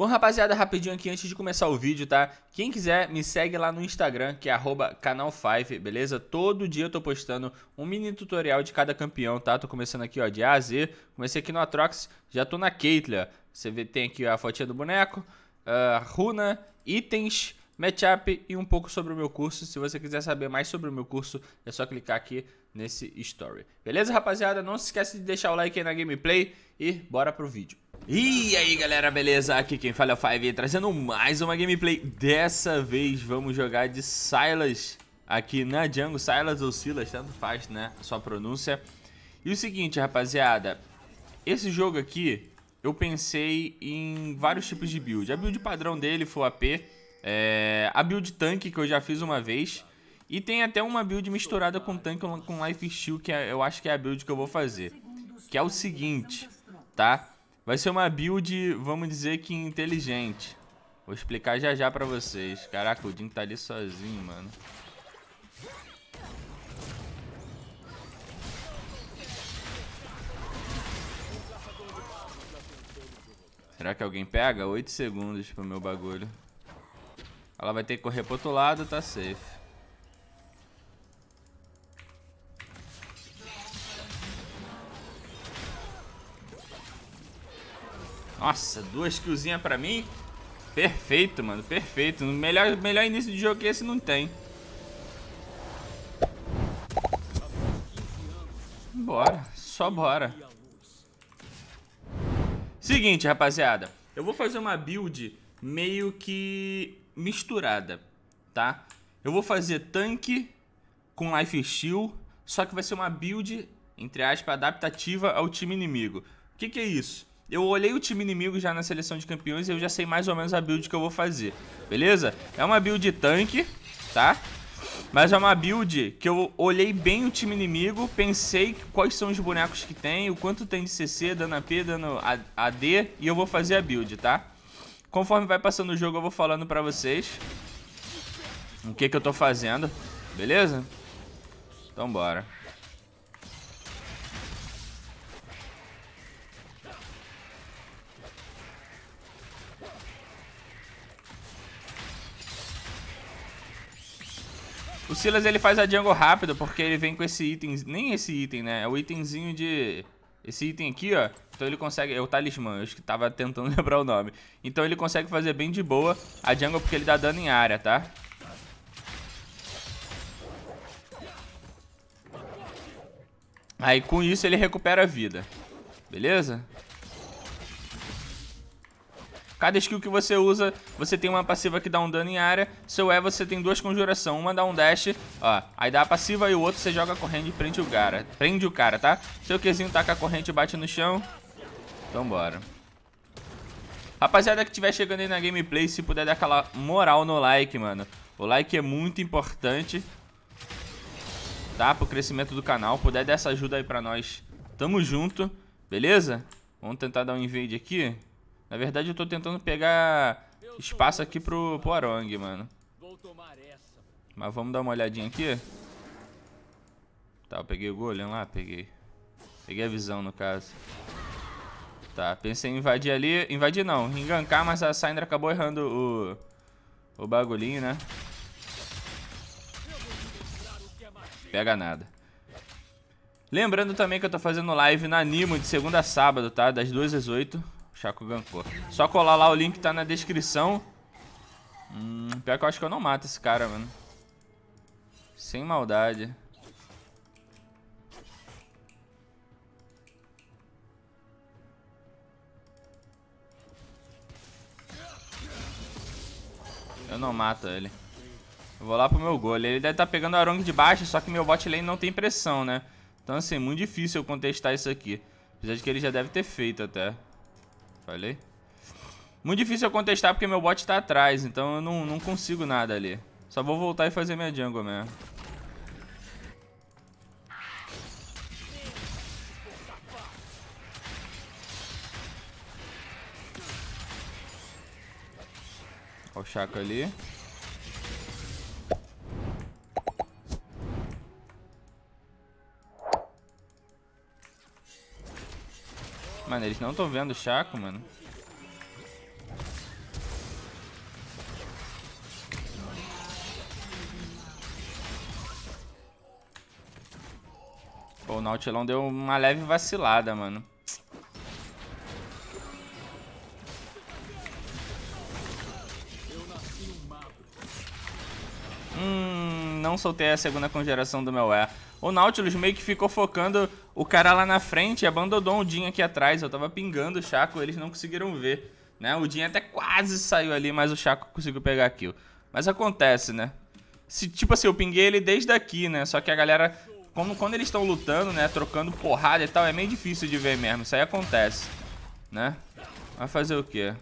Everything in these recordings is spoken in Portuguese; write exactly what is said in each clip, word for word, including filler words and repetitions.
Bom, rapaziada, rapidinho aqui antes de começar o vídeo, tá? Quem quiser, me segue lá no Instagram, que é arroba canal cinco, beleza? Todo dia eu tô postando um mini tutorial de cada campeão, tá? Tô começando aqui, ó, de A a Z. Comecei aqui no Atrox, já tô na Caitlyn, ó. Você vê, tem aqui a fotinha do boneco, uh, runa, itens, matchup e um pouco sobre o meu curso. Se você quiser saber mais sobre o meu curso, é só clicar aqui nesse story. Beleza, rapaziada? Não se esquece de deixar o like aí na gameplay e bora pro vídeo. E aí galera, beleza? Aqui quem fala é o Five, trazendo mais uma gameplay. Dessa vez vamos jogar de Sylas aqui na jungle. Sylas ou Silas, tanto faz, né? A sua pronúncia. E o seguinte, rapaziada, esse jogo aqui eu pensei em vários tipos de build. A build padrão dele foi o A P, é, a build tanque que eu já fiz uma vez, e tem até uma build misturada com tanque com life steal, que é, eu acho que é a build que eu vou fazer. Que é o seguinte, tá? Vai ser uma build, vamos dizer que inteligente. Vou explicar já já pra vocês. Caraca, o Jhin tá ali sozinho, mano. Será que alguém pega? oito segundos pro meu bagulho. Ela vai ter que correr pro outro lado, tá safe. Nossa, duas killzinhas pra mim. Perfeito, mano, perfeito. Melhor, melhor início de jogo que esse não tem. Bora, só bora. Seguinte, rapaziada, eu vou fazer uma build meio que misturada, tá? Eu vou fazer tanque com life steal, só que vai ser uma build, entre aspas, adaptativa ao time inimigo. O que que é isso? Eu olhei o time inimigo já na seleção de campeões e eu já sei mais ou menos a build que eu vou fazer, beleza? É uma build tanque, tá? Mas é uma build que eu olhei bem o time inimigo, pensei quais são os bonecos que tem, o quanto tem de C C, dano A P, dano A D, e eu vou fazer a build, tá? Conforme vai passando o jogo eu vou falando pra vocês o que que eu tô fazendo, beleza? Então bora. O Sylas ele faz a jungle rápido porque ele vem com esse item, nem esse item, né? É o itemzinho de... Esse item aqui, ó. Então ele consegue... É o talismã, eu acho que tava tentando lembrar o nome. Então ele consegue fazer bem de boa a jungle porque ele dá dano em área, tá? Aí com isso ele recupera a vida. Beleza? Cada skill que você usa, você tem uma passiva que dá um dano em área. Seu E, você tem duas conjuração. Uma dá um dash, ó. Aí dá a passiva e o outro você joga a corrente e prende o cara. Prende o cara, tá? Seu Qzinho taca a corrente e bate no chão. Então bora. Rapaziada que estiver chegando aí na gameplay, se puder dar aquela moral no like, mano. O like é muito importante, tá? Pro crescimento do canal. Puder dar essa ajuda aí pra nós. Tamo junto, beleza? Vamos tentar dar um invade aqui. Na verdade eu tô tentando pegar espaço aqui pro, pro Arong, mano. Mas vamos dar uma olhadinha aqui. Tá, eu peguei o golem lá, peguei. Peguei a visão no caso. Tá, pensei em invadir ali. Invadir não, em gankar, mas a Syndra acabou errando o, o bagulhinho, né? Pega nada. Lembrando também que eu tô fazendo live na Nimo de segunda a sábado, tá? Das duas às oito. Chaco gankou. Só colar lá, o link tá na descrição. Hum, pior que eu acho que eu não mato esse cara, mano. Sem maldade. Eu não mato ele. Eu vou lá pro meu gol. Ele deve estar pegando o Arong de baixo, só que meu bot lane não tem pressão, né? Então assim, muito difícil eu contestar isso aqui. Apesar de que ele já deve ter feito até. Falei? Muito difícil eu contestar porque meu bot tá atrás, então eu não, não consigo nada ali. Só vou voltar e fazer minha jungle mesmo. Olha o Chaco ali. Mano, eles não estão vendo o Chaco, mano. Pô, o Nautilão deu uma leve vacilada, mano. Hum, não soltei a segunda congeração do meu E. O Nautilus meio que ficou focando o cara lá na frente e abandonou o Jhin aqui atrás. Eu tava pingando o Shaco, eles não conseguiram ver, né? O Jhin até quase saiu ali, mas o Shaco conseguiu pegar a kill. Mas acontece, né? Se, tipo assim, eu pinguei ele desde aqui, né? Só que a galera, como, quando eles estão lutando, né? Trocando porrada e tal, é meio difícil de ver mesmo. Isso aí acontece, né? Vai fazer o quê?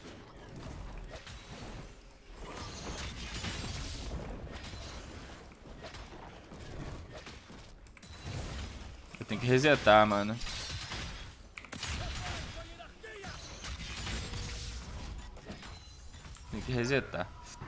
Eu tenho que resetar, mano. Tem que resetar.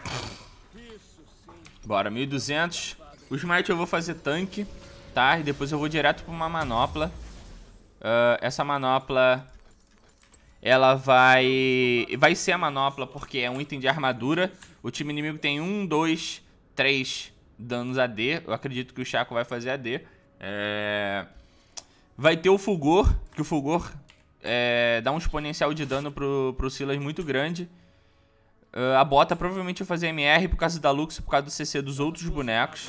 Bora, mil e duzentos. O smite eu vou fazer tanque, tá? E depois eu vou direto pra uma manopla. Uh, essa manopla, ela vai... Vai ser a manopla porque é um item de armadura. O time inimigo tem um, dois, três danos A D. Eu acredito que o Shaco vai fazer A D. É... Vai ter o Fulgor, que o Fulgor é... dá um exponencial de dano pro, pro Sylas muito grande. Uh, a bota provavelmente vai fazer M R por causa da Lux e por causa do C C dos outros bonecos.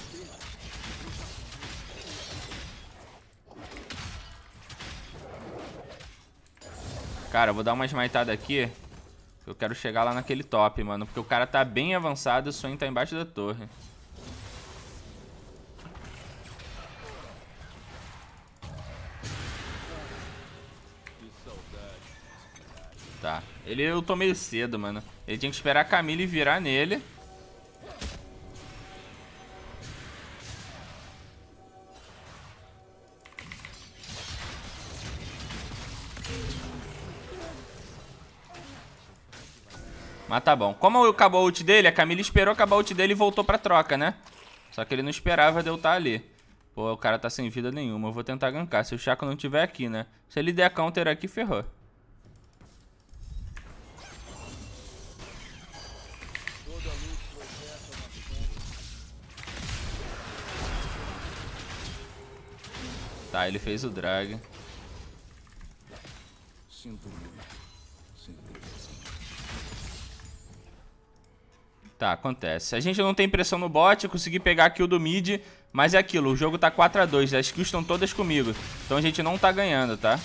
Cara, eu vou dar uma smitada aqui. Eu quero chegar lá naquele top, mano. Porque o cara tá bem avançado e o Swain tá embaixo da torre. Tá. Ele eu tô meio cedo, mano. Ele tinha que esperar a Camille virar nele. Mas tá bom. Como acabou a ult dele, a Camille esperou acabar a ult dele e voltou pra troca, né? Só que ele não esperava de eu estar ali. Pô, o cara tá sem vida nenhuma. Eu vou tentar gankar. Se o Shaco não tiver aqui, né? Se ele der counter aqui, ferrou. Tá, ele fez o drag. Sinto muito. Tá, acontece. A gente não tem pressão no bot, eu consegui pegar a kill do mid, mas é aquilo, o jogo tá quatro a dois, as kills estão todas comigo. Então a gente não tá ganhando, tá?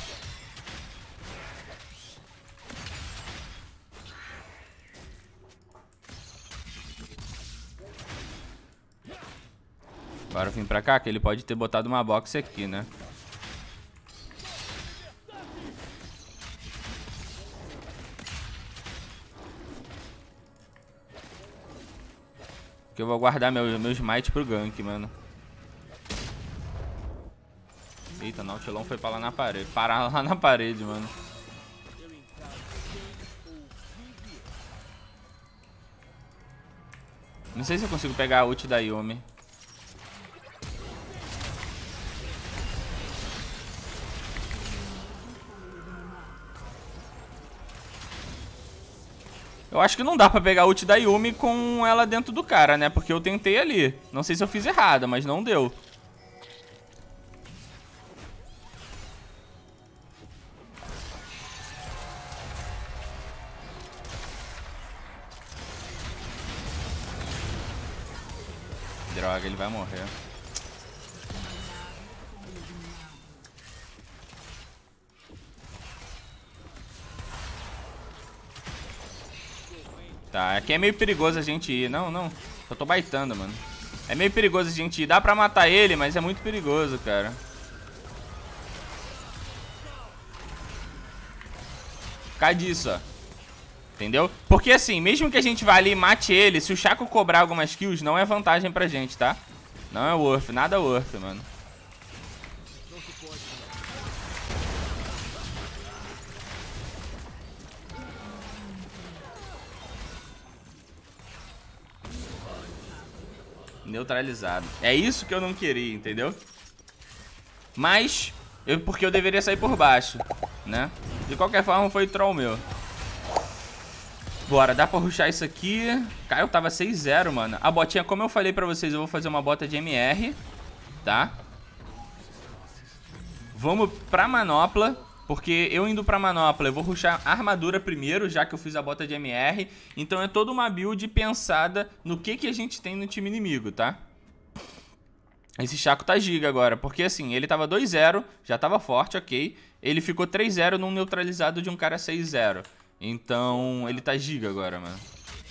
Agora eu vim pra cá, que ele pode ter botado uma box aqui, né? Que eu vou guardar meu, meu smite pro gank, mano. Eita, Nautilão foi pra lá na parede. Parar lá na parede, mano. Não sei se eu consigo pegar a ult da Yuumi. Eu acho que não dá pra pegar a ult da Yuumi com ela dentro do cara, né? Porque eu tentei ali. Não sei se eu fiz errado, mas não deu. Droga, ele vai morrer. Tá, aqui é meio perigoso a gente ir. Não, não. Eu tô baitando, mano. É meio perigoso a gente ir. Dá pra matar ele, mas é muito perigoso, cara. Ficar disso, ó. Entendeu? Porque assim, mesmo que a gente vá ali e mate ele, se o Shaco cobrar algumas kills, não é vantagem pra gente, tá? Não é worth, nada worth, mano. Neutralizado. É isso que eu não queria, entendeu? Mas, eu, porque eu deveria sair por baixo, né? De qualquer forma, foi troll meu. Bora, dá pra rushar isso aqui. Cara, eu tava seis zero, mano. A botinha, como eu falei pra vocês, eu vou fazer uma bota de M R, tá? Vamos pra manopla, porque eu indo pra manopla eu vou rushar armadura primeiro, já que eu fiz a bota de M R. Então é toda uma build pensada no que, que a gente tem no time inimigo, tá? Esse Chaco tá giga agora, porque assim, ele tava dois zero, já tava forte, ok. Ele ficou três zero num neutralizado de um cara seis zero. Então ele tá giga agora, mano.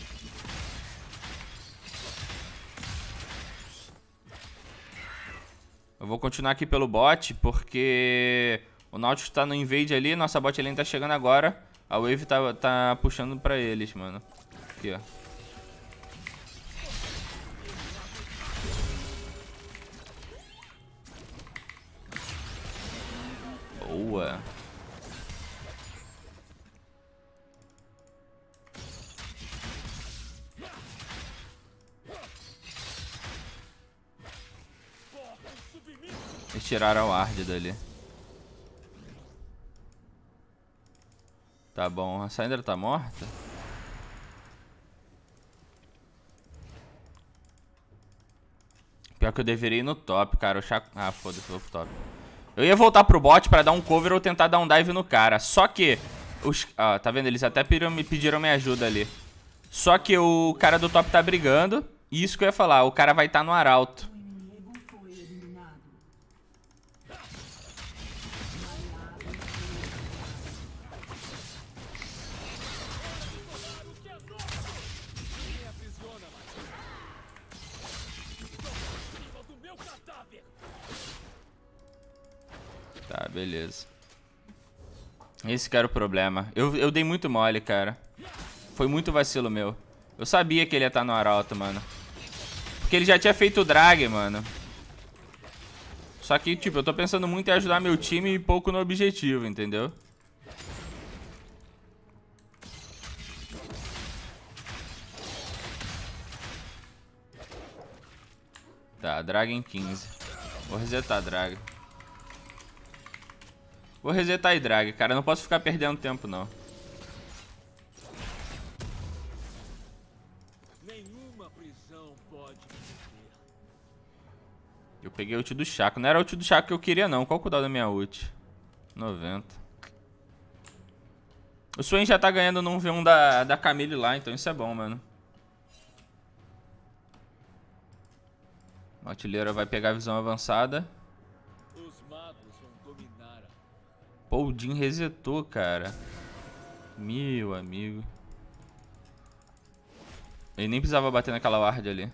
Eu vou continuar aqui pelo bot, porque o Nautilus tá no invade ali, nossa bot lane tá chegando agora. A Wave tá, tá puxando pra eles, mano. Aqui, ó. Boa. Eles tiraram a ward dali. Tá bom, a Syndra tá morta? Pior que eu deveria ir no top, cara. O Chaco... Ah, foda-se, vou pro top. Eu ia voltar pro bot pra dar um cover ou tentar dar um dive no cara. Só que... Os... Ah, tá vendo? Eles até pediram, me pediram minha ajuda ali. Só que o cara do top tá brigando. E isso que eu ia falar. O cara vai estar tá no arauto. Tá, beleza. Esse que era o problema. Eu, eu dei muito mole, cara. Foi muito vacilo meu. Eu sabia que ele ia estar no arauto, mano. Porque ele já tinha feito o drag, mano. Só que, tipo, eu tô pensando muito em ajudar meu time e pouco no objetivo, entendeu? Tá, drag em quinze. Vou resetar a drag. Vou resetar a drag, cara. Eu não posso ficar perdendo tempo, não. Nenhuma prisão pode me. Eu peguei o ult do Chaco. Não era o ult do Chaco que eu queria, não. Qual o cuidado da minha ult? noventa. O Swain já tá ganhando num V um da, da Camille lá, então isso é bom, mano. A artilheira vai pegar a visão avançada. Pô, o Jhin resetou, cara. Meu amigo. Ele nem precisava bater naquela ward ali.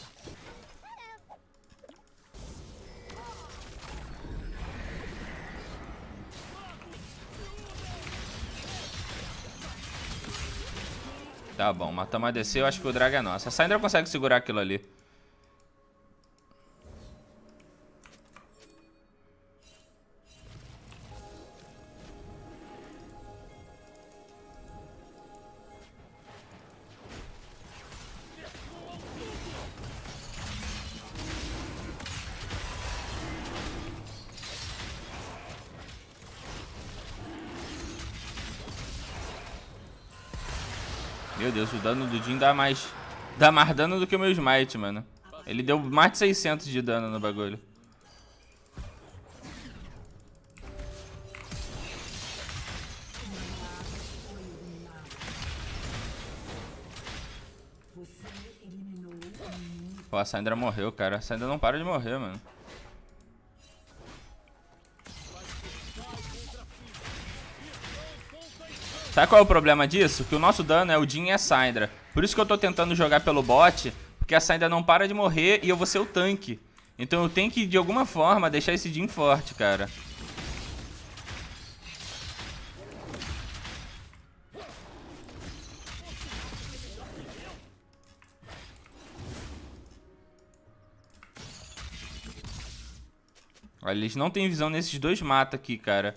Tá bom, matamos a D C, eu acho que o drag é nosso. A Syndra consegue segurar aquilo ali. Meu Deus, o dano do Jhin dá mais... Dá mais dano do que o meu smite, mano. Ele deu mais de seiscentos de dano no bagulho. Pô, a Syndra morreu, cara. A Syndra não para de morrer, mano. Sabe qual é o problema disso? Que o nosso dano é o Jhin e a Syndra. Por isso que eu tô tentando jogar pelo bot, porque a Syndra não para de morrer e eu vou ser o tanque. Então eu tenho que, de alguma forma, deixar esse Jhin forte, cara. Olha, eles não têm visão nesses dois mata aqui, cara.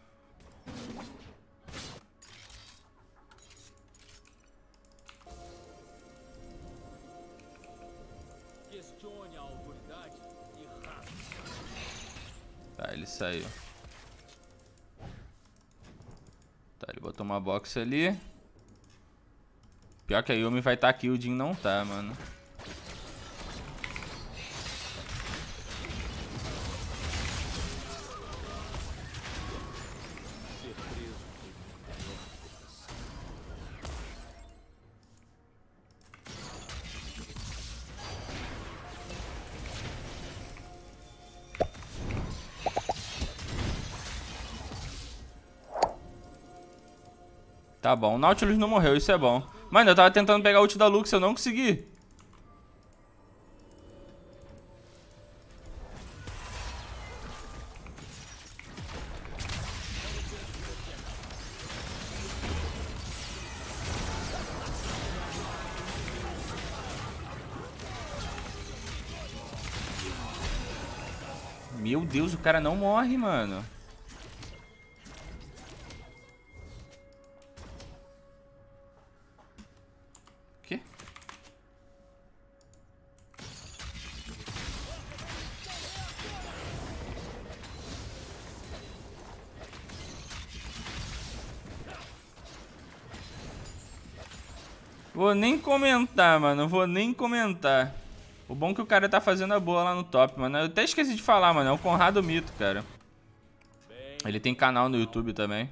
Tá, ele saiu. Tá, ele botou uma box ali. Pior que a Yuumi vai estar aqui, o Jhin não tá, mano. Tá bom, o Nautilus não morreu, isso é bom. Mano, eu tava tentando pegar o ult da Lux, eu não consegui. Meu Deus, o cara não morre, mano. Quê? Vou nem comentar, mano. Vou nem comentar. O bom é que o cara tá fazendo a boa lá no top, mano. Eu até esqueci de falar, mano. É o Conrado Mito, cara. Ele tem canal no YouTube também.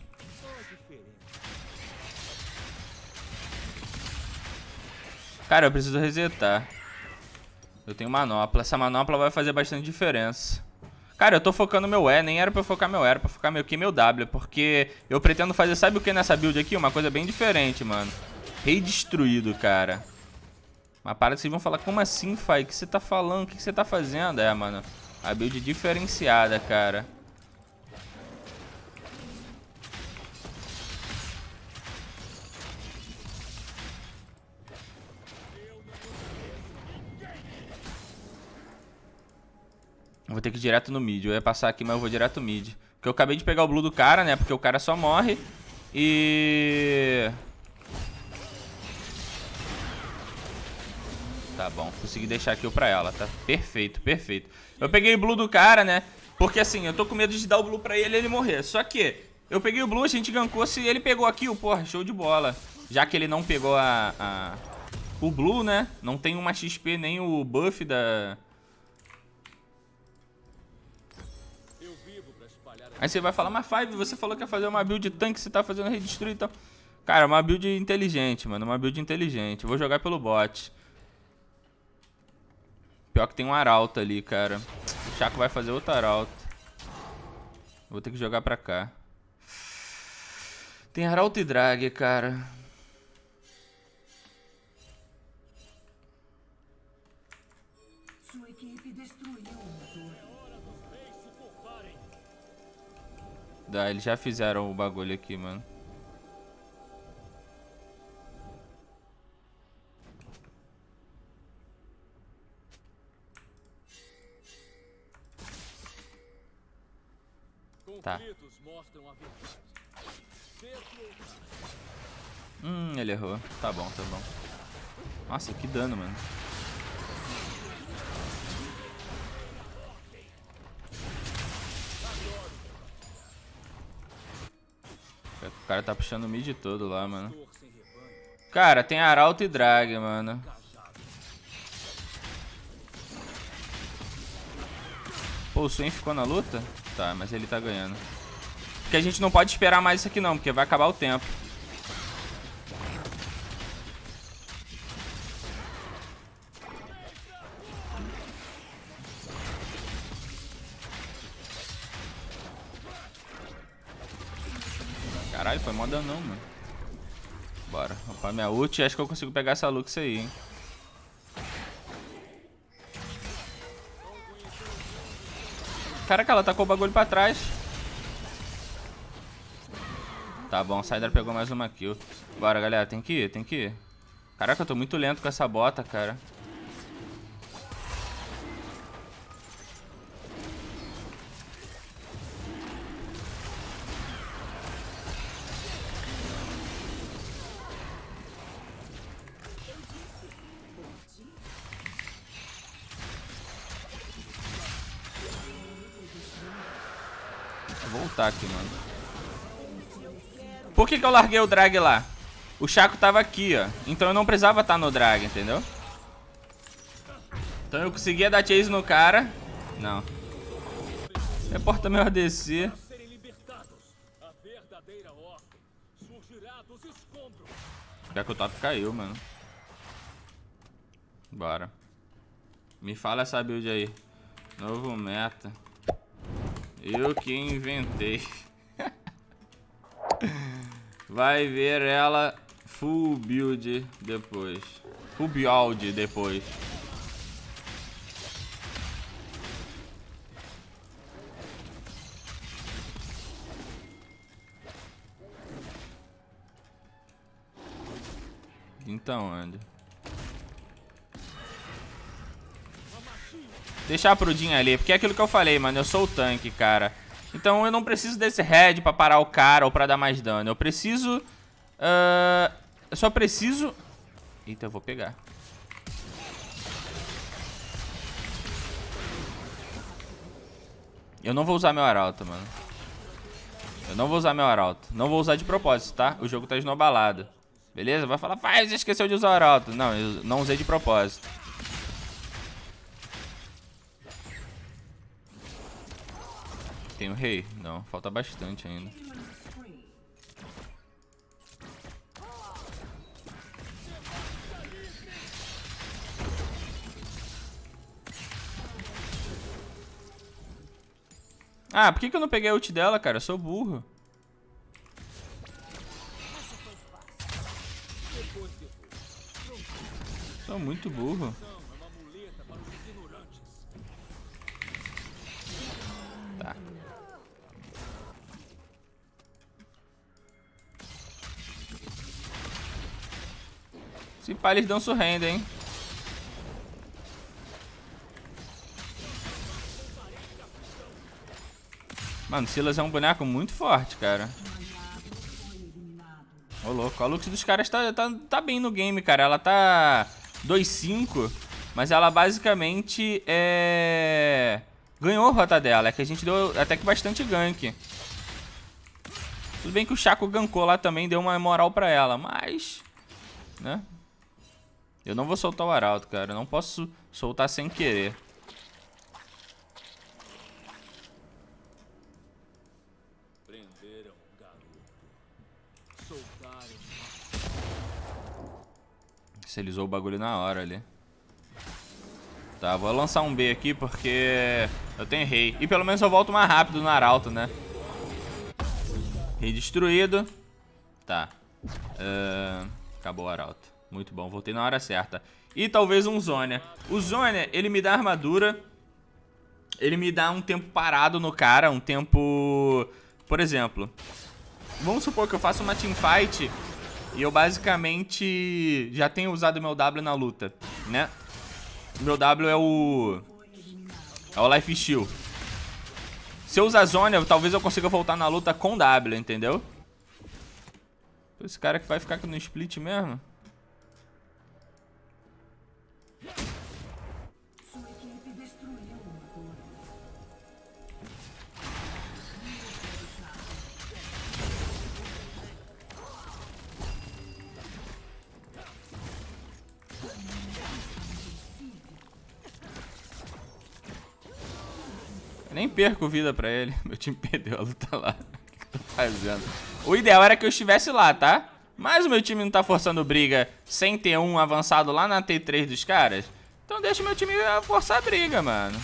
Cara, eu preciso resetar. Eu tenho manopla. Essa manopla vai fazer bastante diferença. Cara, eu tô focando meu E. Nem era pra eu focar meu E. Era pra focar meu Q e meu W. Porque eu pretendo fazer, sabe o que nessa build aqui? Uma coisa bem diferente, mano. Rei destruído, cara. Uma parada que vocês vão falar, como assim, Fai? O que você tá falando? O que você tá fazendo? É, mano, a build diferenciada, cara. Eu vou ter que ir direto no mid. Eu ia passar aqui, mas eu vou direto no mid. Porque eu acabei de pegar o blue do cara, né? Porque o cara só morre. E... Tá bom, consegui deixar kill pra ela, tá? Perfeito, perfeito. Eu peguei o blue do cara, né? Porque assim, eu tô com medo de dar o blue pra ele e ele morrer. Só que eu peguei o blue, a gente gankou. Se ele pegou a kill, porra, show de bola. Já que ele não pegou a, a... o blue, né? Não tem uma X P nem o buff da... Aí você vai falar, mas Five, você falou que ia fazer uma build tanque, você tá fazendo redestruir e tal. Cara, uma build inteligente, mano. Uma build inteligente. Eu vou jogar pelo bot. Pior que tem um arauto ali, cara. O Chaco vai fazer outro arauto. Vou ter que jogar pra cá. Tem arauto e drag, cara. Sua equipe destruiu o motor. Dá, eles já fizeram o bagulho aqui, mano. Tá. Hum, ele errou. Tá bom, tá bom. Nossa, que dano, mano. O cara tá puxando o mid todo lá, mano. Cara, tem arauto e drag, mano. Pô, o Swain ficou na luta? Tá, mas ele tá ganhando. Porque a gente não pode esperar mais isso aqui não, porque vai acabar o tempo. Caralho, foi mó danão, mano. Bora. Opa, minha ult. Acho que eu consigo pegar essa Lux aí, hein. Caraca, ela tacou o bagulho pra trás. Tá bom, Syndra pegou mais uma kill. Bora, galera, tem que ir, tem que ir. Caraca, eu tô muito lento com essa bota, cara. Vou voltar aqui, mano. Por que que eu larguei o drag lá? O Chaco tava aqui, ó. Então eu não precisava estar no drag, entendeu? Então eu conseguia dar chase no cara. Não. Reporta meu A D C. Pior que o top caiu, mano. Bora. Me fala essa build aí. Novo meta. Eu que inventei. vai ver ela full build depois. Full build depois. Então, Andy. Deixar pro Jhin ali, porque é aquilo que eu falei, mano. Eu sou o tanque, cara. Então eu não preciso desse head pra parar o cara ou pra dar mais dano. Eu preciso... Uh, eu só preciso... Eita, eu vou pegar. Eu não vou usar meu arauto, mano. Eu não vou usar meu arauto. Não vou usar de propósito, tá? O jogo tá esnobalado. Beleza? Vai falar, faz, você esqueceu de usar o arauto. Não, eu não usei de propósito. Tem o rei? Não, falta bastante ainda. Ah, por que que eu não peguei a ult dela, cara? Eu sou burro. Sou muito burro. Tá. Se pá, eles dão surrender, hein? Mano, Silas é um boneco muito forte, cara. Ô, louco. A Lux dos caras tá, tá, tá bem no game, cara. Ela tá dois cinco, mas ela basicamente é... ganhou a rota dela. É que a gente deu até que bastante gank. Tudo bem que o Chaco gankou lá também, deu uma moral pra ela, mas... né? Eu não vou soltar o arauto, cara. Eu não posso soltar sem querer. Se ele usou o bagulho na hora ali. Tá, vou lançar um B aqui porque eu tenho rei. E pelo menos eu volto mais rápido no arauto, né? Rei destruído. Tá. Uh, acabou o arauto. Muito bom, voltei na hora certa. E talvez um Zhonya. O Zhonya, ele me dá armadura. Ele me dá um tempo parado no cara. Um tempo... Por exemplo, vamos supor que eu faço uma teamfight e eu basicamente já tenho usado meu W na luta, né? Meu W é o... é o Life Steal. Se eu usar Zhonya, talvez eu consiga voltar na luta com W, entendeu? Esse cara que vai ficar no split mesmo. Eu nem perco vida pra ele. Meu time perdeu a luta lá. O que eu tô fazendo? O ideal era que eu estivesse lá, tá? Mas o meu time não tá forçando briga sem ter um avançado lá na T três dos caras. Então deixa o meu time forçar a briga, mano.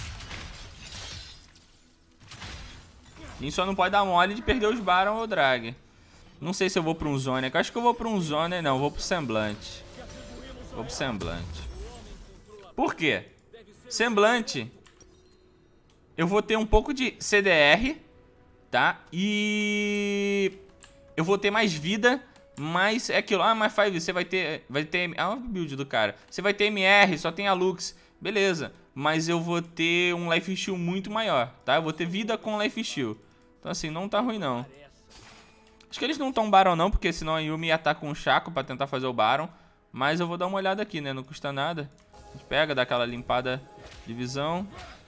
A gente só não pode dar mole de perder os Baron ou o Drag. Não sei se eu vou pra um Zhonya. Eu acho que eu vou pra um Zhonya. Não, eu vou pro Semblante. Vou pro Semblante. Por quê? Semblante... eu vou ter um pouco de C D R, tá? E... eu vou ter mais vida, mas é aquilo. Ah, mais cinco, você vai ter... vai ter... ah, o build do cara. Você vai ter M R, só tem a Lux. Beleza. Mas eu vou ter um Life Steal muito maior, tá? Eu vou ter vida com Life Steal. Então assim, não tá ruim não. Acho que eles não estão Baron não, porque senão a Yumi ia estar com o Chaco pra tentar fazer o Baron. Mas eu vou dar uma olhada aqui, né? Não custa nada. A gente pega, dá aquela limpada de visão.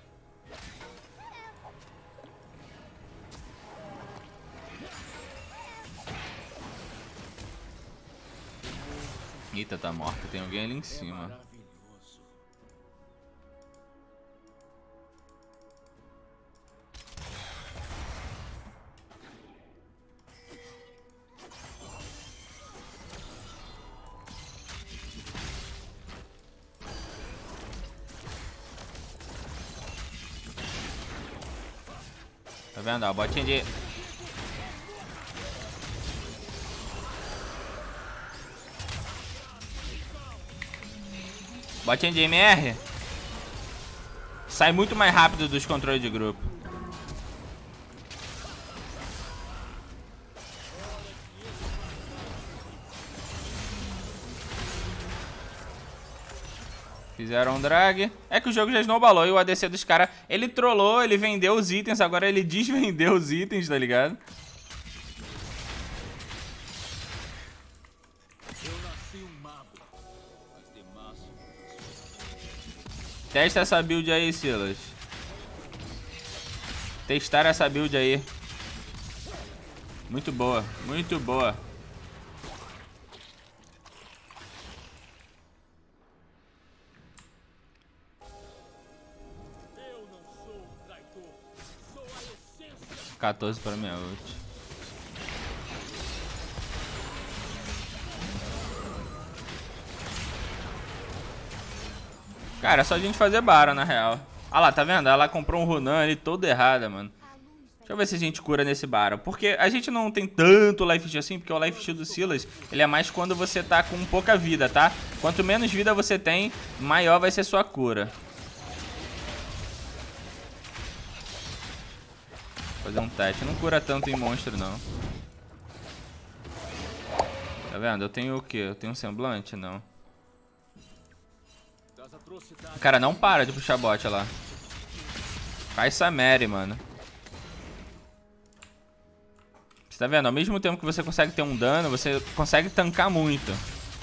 Eita, tá morta. Tem alguém ali em cima. Tá vendo? A botinha de... Botinha de M R. Sai muito mais rápido dos controles de grupo. Fizeram um drag. É que o jogo já snowballou e o A D C dos caras... Ele trollou, ele vendeu os itens, agora ele desvendeu os itens, tá ligado? Testa essa build aí, Silas. Testar essa build aí. Muito boa, muito boa. quatorze para minha ult. Cara, é só a gente fazer Baron, na real. Ah lá, tá vendo? Ela comprou um Runan ali todo errada, mano. Deixa eu ver se a gente cura nesse Baron. Porque a gente não tem tanto life steal assim, porque o life steal do Silas, ele é mais quando você tá com pouca vida, tá? Quanto menos vida você tem, maior vai ser sua cura. Fazer um teste. Não cura tanto em monstro, não. Tá vendo? Eu tenho o quê? Eu tenho um semblante? Não. Cara, não para de puxar bot lá. Faz essa Mary, mano. Você tá vendo? Ao mesmo tempo que você consegue ter um dano, você consegue tancar muito.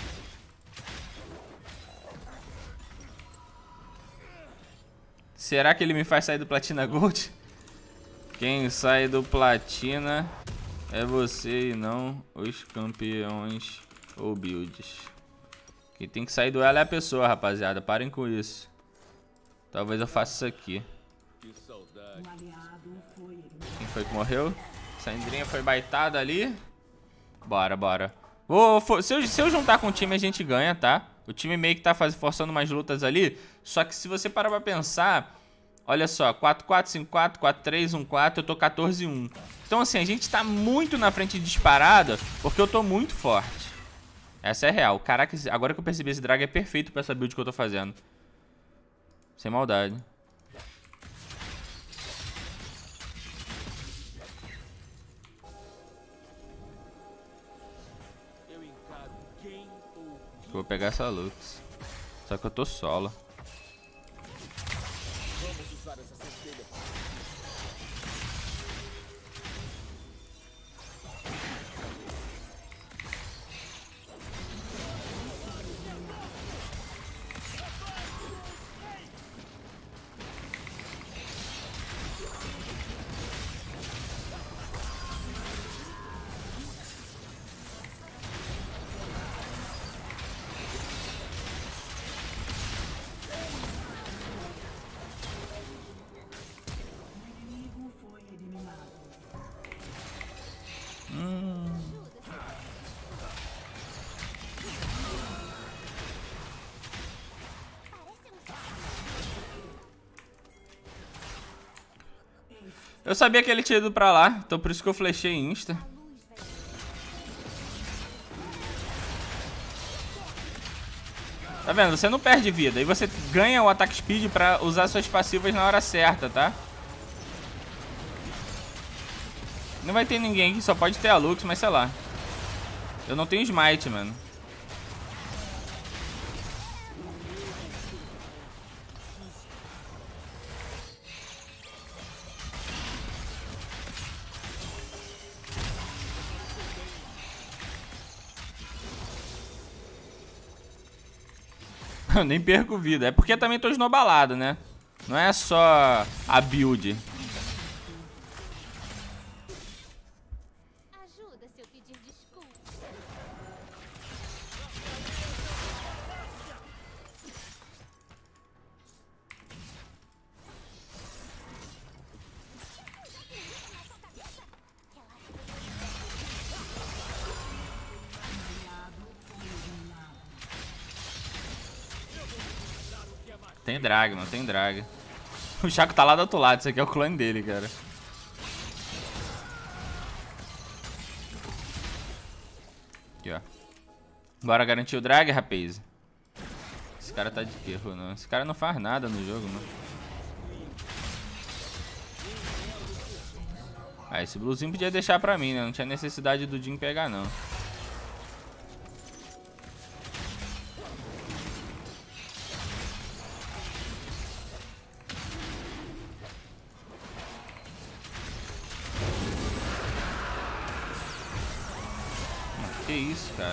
Será que ele me faz sair do Platina Gold? Quem sai do Platina é você e não os campeões ou builds. Quem tem que sair do ela é a pessoa, rapaziada. Parem com isso. Talvez eu faça isso aqui. Quem foi que morreu? Sandrinha foi baitada ali. Bora, bora. Vou, for, se, eu, se eu juntar com o time, a gente ganha, tá? O time meio que tá faz, forçando umas lutas ali. Só que se você parar pra pensar... Olha só, quatro quatro, cinco quatro, quatro três, um quatro, eu tô quatorze um. Então assim, a gente tá muito na frente disparada, porque eu tô muito forte. Essa é real. Caraca, agora que eu percebi, esse drag é perfeito pra essa build que eu tô fazendo. Sem maldade. Eu vou pegar essa Lux. Só que eu tô solo. Eu sabia que ele tinha ido pra lá, então por isso que eu flechei insta. Tá vendo? Você não perde vida. E você ganha o ataque speed pra usar suas passivas na hora certa, tá? Não vai ter ninguém aqui, só pode ter a Lux, mas sei lá. Eu não tenho smite, mano. Eu nem perco vida. É porque também tô esnobalado, né? Não é só a build. Ajuda se eu pedir desculpa. Tem drag, mano, tem drag. O Chaco tá lá do outro lado, isso aqui é o clone dele, cara. Aqui, ó. Bora garantir o drag, rapaz. Esse cara tá de erro, não. Esse cara não faz nada no jogo, mano. Ah, esse bluezinho podia deixar pra mim, né? Não tinha necessidade do Jhin pegar, não. Que isso, cara?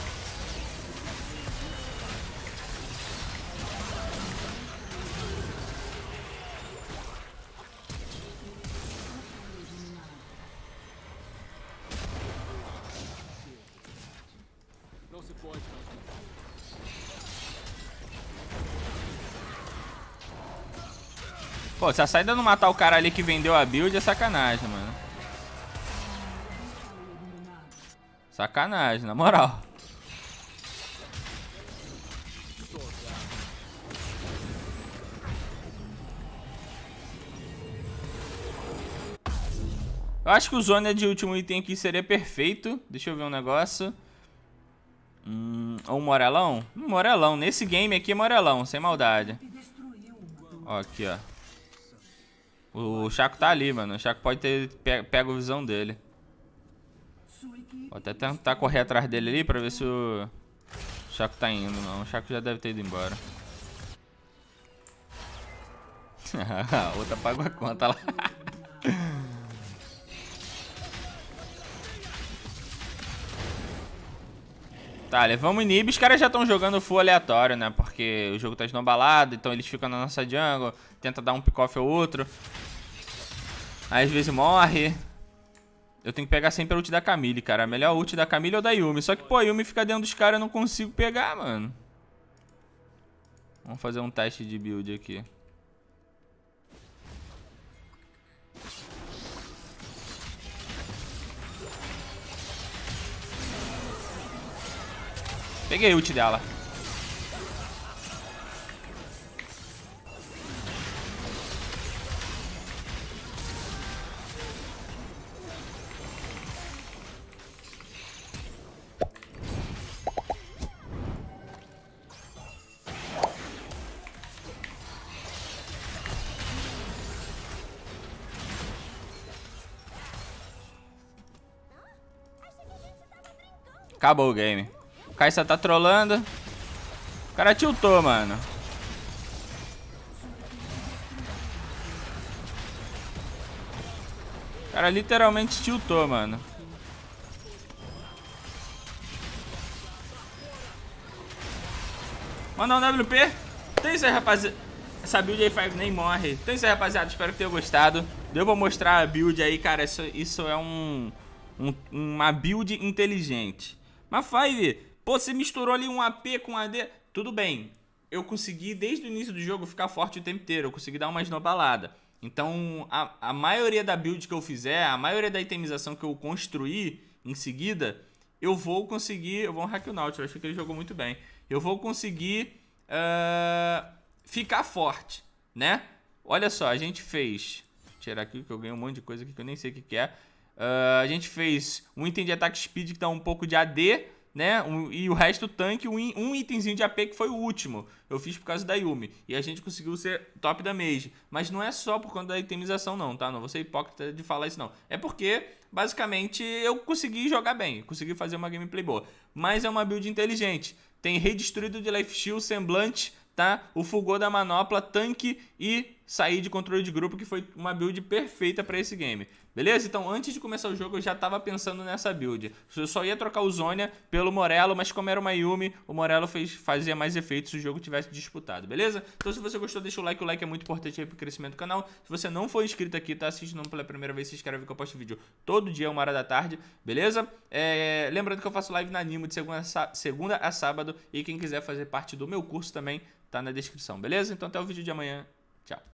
Não se pode fazer. Pô, se a saída não matar o cara ali que vendeu a build é sacanagem, mano. Sacanagem, na moral. Eu acho que o Zônia de último item aqui seria perfeito. Deixa eu ver um negócio. Hum, ou um Morelão? Um Morelão. Nesse game aqui é Morelão, sem maldade. Ó, aqui, ó. O Chaco tá ali, mano. O Chaco pode ter pego a visão dele. Vou até tentar correr atrás dele ali pra ver se o Chaco tá indo. Não, o Chaco já deve ter ido embora. A outra pagou a conta lá. Tá, levamos inib. Os caras já estão jogando full aleatório, né? Porque o jogo tá esnobalado, então eles ficam na nossa jungle. Tenta dar um pick-off ou outro. Aí às vezes morre. Eu tenho que pegar sempre a ult da Camille, cara. A melhor ult da Camille ou da Yuumi. Só que, pô, a Yuumi fica dentro dos caras e eu não consigo pegar, mano. Vamos fazer um teste de build aqui. Peguei a ult dela. Acabou o game. O Kai'Sa tá trolando. O cara tiltou, mano. O cara literalmente tiltou, mano. Mandar um W P. Então é isso aí, rapaziada. Essa build aí nem morre. Então é isso aí, rapaziada. Espero que tenham gostado. Deu pra mostrar a build aí, cara. Isso, isso é um, um, uma build inteligente. Mas Five, pô, você misturou ali um A P com A D. Tudo bem. Eu consegui, desde o início do jogo, ficar forte o tempo inteiro. Eu consegui dar uma esnobalada. Então, a, a maioria da build que eu fizer, a maioria da itemização que eu construir em seguida, eu vou conseguir... Eu vou hack o Nautilus, eu acho que ele jogou muito bem. Eu vou conseguir uh, ficar forte, né? Olha só, a gente fez... Vou tirar aqui que eu ganhei um monte de coisa aqui que eu nem sei o que, que é. Uh, a gente fez um item de ataque speed que dá um pouco de A D, né? Um, e o resto tanque, um, um itemzinho de A P que foi o último. Eu fiz por causa da Yuumi. E a gente conseguiu ser top da mage. Mas não é só por conta da itemização não, tá? Não vou ser hipócrita de falar isso não. É porque, basicamente, eu consegui jogar bem. Consegui fazer uma gameplay boa. Mas é uma build inteligente. Tem Rei Destruído de Life Shield, Semblante, tá? O Fulgor da Manopla, tanque e sair de controle de grupo, que foi uma build perfeita pra esse game. Beleza? Então, antes de começar o jogo, eu já tava pensando nessa build. Eu só ia trocar o Zônia pelo Morello, mas como era uma Yuumi, o Morello fez, fazia mais efeitos se o jogo tivesse disputado, beleza? Então, se você gostou, deixa o like. O like é muito importante aí pro crescimento do canal. Se você não for inscrito aqui, tá assistindo pela primeira vez, se inscreve que eu posto vídeo todo dia, uma hora da tarde, beleza? É... Lembrando que eu faço live na Animo de segunda a, segunda a sábado. E quem quiser fazer parte do meu curso também, tá na descrição, beleza? Então, até o vídeo de amanhã. Tchau.